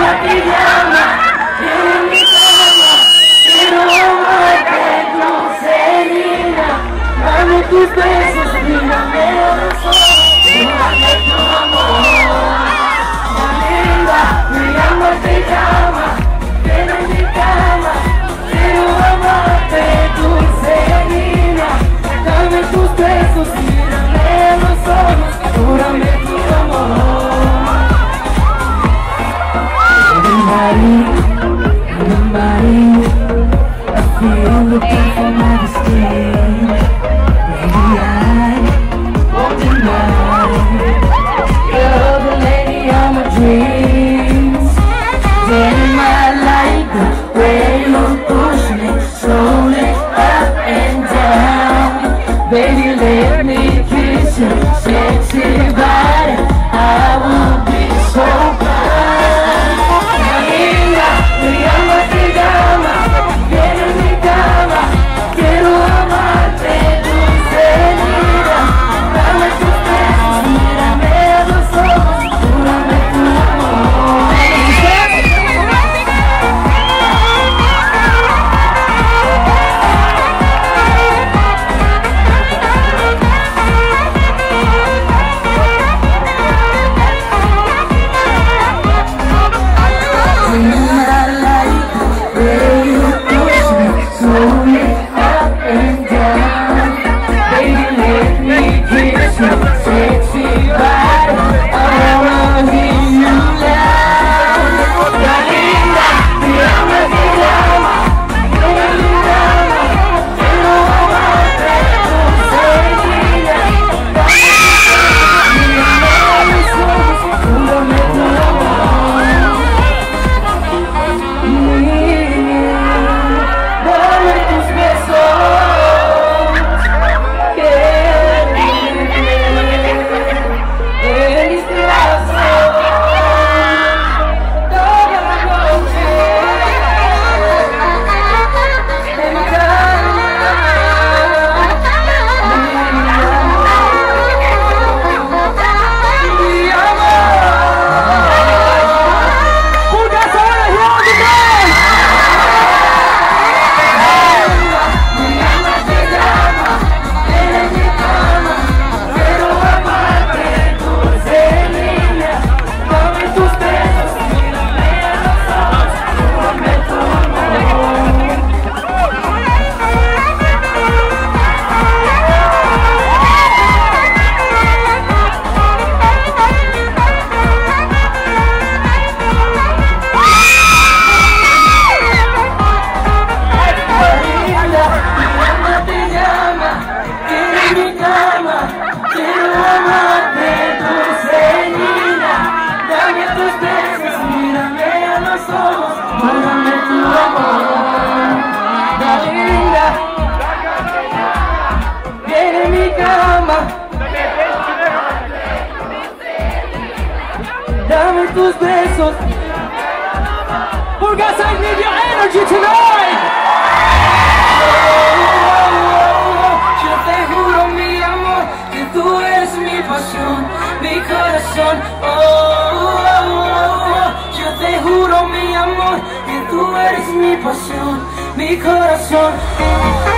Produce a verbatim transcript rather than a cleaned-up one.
Tus besos, mírame a los ojos, mírame tu amor. La linda, mi alma te llama, ven en mi cama, quiero amarte, dulce niña. Dame tus besos, mírame a los ojos, júrame tu amor. Everybody, everybody, I feel the pain from my skin. Dreams, in my life, the way you push me slowly up and down. Baby, let me kiss your sexy body. I will be so proud. Linda, mi alma te llama, ven en mi cama, quiero amarte, dulce niña. Dame tus besos, mírame a los ojos, júrame tu amor. Dame tus besos, porque I need your energy tonight. Yo te juro, mi amor, que tú eres mi pasión, mi corazón. Oh, oh, oh, oh. Yo te juro, mi amor, que tú eres mi pasión, mi corazón.